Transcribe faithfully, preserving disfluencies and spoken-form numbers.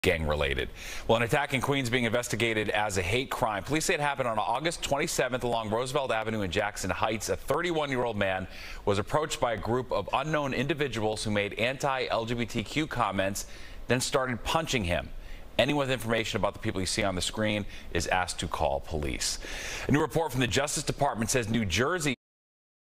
gang-related. Well, an attack in Queens being investigated as a hate crime. Police say it happened on August twenty-seventh along Roosevelt Avenue in Jackson Heights. A thirty-one-year-old man was approached by a group of unknown individuals who made anti-L G B T Q comments, then started punching him. Anyone with information about the people you see on the screen is asked to call police. A new report from the Justice Department says New Jersey